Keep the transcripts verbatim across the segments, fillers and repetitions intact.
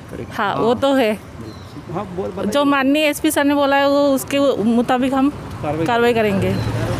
करेंगे। हाँ, वो तो है। हाँ, बोल जो माननीय एसपी सर ने बोला है वो उसके मुताबिक हम कार्रवाई करेंगे।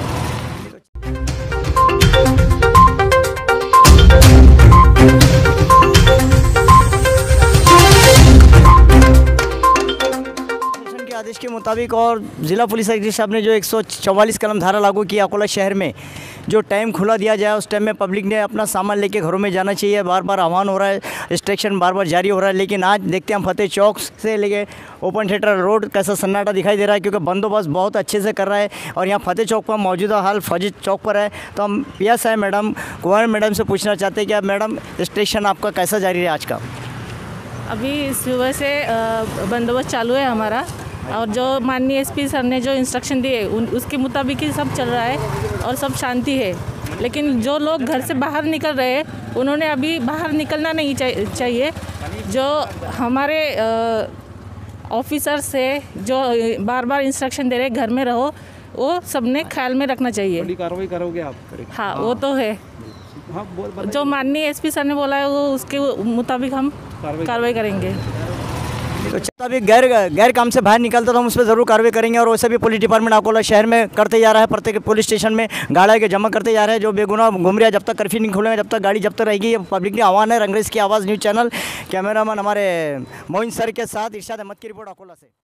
के आदेश के मुताबिक और जिला पुलिस अधीक्षक साहब ने जो एक सौ चौवालीस कलम धारा लागू की अकोला शहर में, जो टाइम खुला दिया जाए उस टाइम में पब्लिक ने अपना सामान लेके घरों में जाना चाहिए। बार बार आह्वान हो रहा है, रिस्ट्रिक्शन बार बार जारी हो रहा है, लेकिन आज देखते हैं हम फतेह चौक से लेके ओपन थिएटर रोड कैसा सन्नाटा दिखाई दे रहा है, क्योंकि बंदोबस्त बहुत अच्छे से कर रहा है। और यहाँ फतेह चौक पर मौजूदा हाल फौजी चौक पर है, तो हम P S I madam Kunwar madam से पूछना चाहते हैं कि अब मैडम रिस्ट्रिक्शन आपका कैसा जारी है आज का? अभी सुबह से बंदोबस्त चालू है हमारा, और जो माननीय एसपी सर ने जो इंस्ट्रक्शन दिए उन उसके मुताबिक ही सब चल रहा है और सब शांति है। लेकिन जो लोग घर से बाहर निकल रहे हैं उन्होंने अभी बाहर निकलना नहीं चाहिए। जो हमारे ऑफिसर से जो बार बार इंस्ट्रक्शन दे रहे हैं घर में रहो, वो सबने ख्याल में रखना चाहिए। बड़ी कार्रवाई करोगे आप? हाँ, वो तो है। हाँ, बोल जो माननीय एसपी सर ने बोला है वो उसके मुताबिक हम कार्रवाई करेंगे। तो अभी गैर गैर काम से बाहर निकलता तो हम उस पर ज़रूर कार्रवाई करेंगे। और वैसे भी पुलिस डिपार्टमेंट अकोला शहर में करते जा रहा है, प्रत्येक पुलिस स्टेशन में गाड़ा के जमा करते जा रहे हैं। जो बेगुनाह घूम रहा है, जब तक कर्फ्यू नहीं खुलेगा जब तक गाड़ी जब तक रहेगी। पब्लिक ने आह्वान है। रंगरेज की आवाज़ न्यूज़ चैनल, कैमरामैन हमारे मोइन सर के साथ इरशाद अहमद की रिपोर्ट अकोला से।